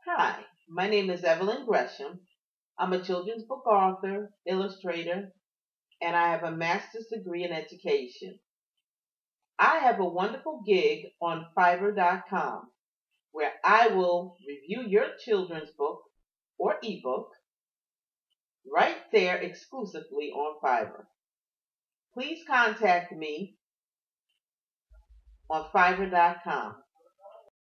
Hi, my name is Evelyn Gresham. I'm a children's book author, illustrator, and I have a master's degree in education. I have a wonderful gig on Fiverr.com where I will review your children's book or ebook right there exclusively on Fiverr. Please contact me on Fiverr.com.